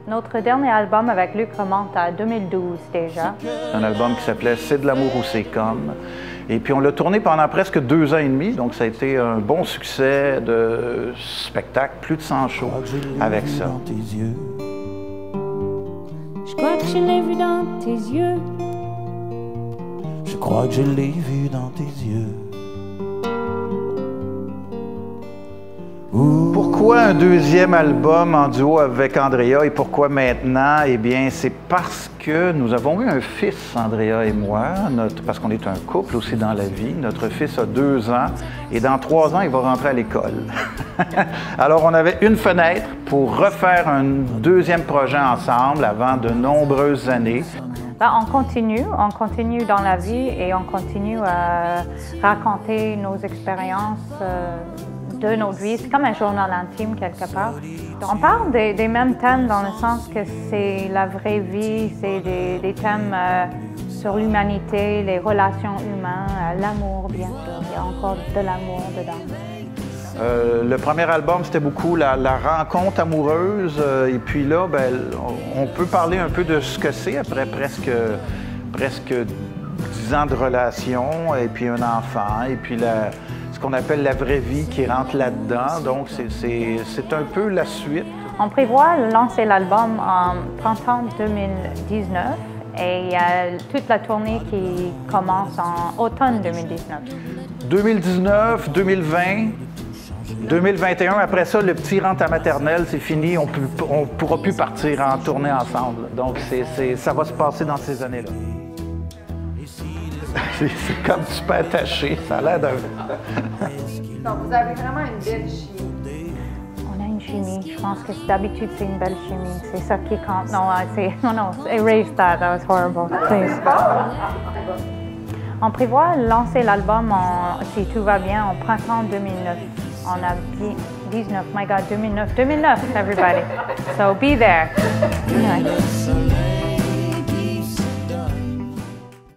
Notre dernier album avec Luc remonte à 2012 déjà. Un album qui s'appelait « C'est de l'amour ou c'est comme ». Et puis on l'a tourné pendant presque 2 ans et demi, donc ça a été un bon succès de spectacle, plus de 100 shows avec ça. Je crois que je l'ai vu dans tes yeux. Je crois que je l'ai vu dans tes yeux. Pourquoi un deuxième album en duo avec Andrea et pourquoi maintenant? Eh bien, c'est parce que nous avons eu un fils, Andrea et moi, parce qu'on est un couple aussi dans la vie. Notre fils a 2 ans et dans 3 ans, il va rentrer à l'école. Alors, on avait une fenêtre pour refaire un deuxième projet ensemble avant de nombreuses années. Là, on continue dans la vie et on continue à raconter nos expériences de notre vie. C'est comme un journal intime quelque part. On parle des mêmes thèmes dans le sens que c'est la vraie vie, c'est des thèmes sur l'humanité, les relations humaines, l'amour bien sûr. Il y a encore de l'amour dedans. Le premier album, c'était beaucoup la rencontre amoureuse. Et puis là, ben, on peut parler un peu de ce que c'est après presque 10 ans de relation, et puis un enfant, et puis ce qu'on appelle la vraie vie qui rentre là-dedans. Donc, c'est un peu la suite. On prévoit lancer l'album en printemps 2019 et il y a toute la tournée qui commence en automne 2019. 2019, 2020, 2021, après ça, le petit rentre à maternelle, c'est fini, on ne pourra plus partir en tournée ensemble. Donc, ça va se passer dans ces années-là. C'est comme super attaché, ça a l'air d'un... Donc, vous avez vraiment une belle chimie. On a une chimie, je pense que d'habitude c'est une belle chimie, c'est ça qui compte. Non, erase that was horrible, please. On prévoit lancer l'album, si tout va bien, en printemps 2009. On a 19, my God, 2009, everybody. So be there. Anyway.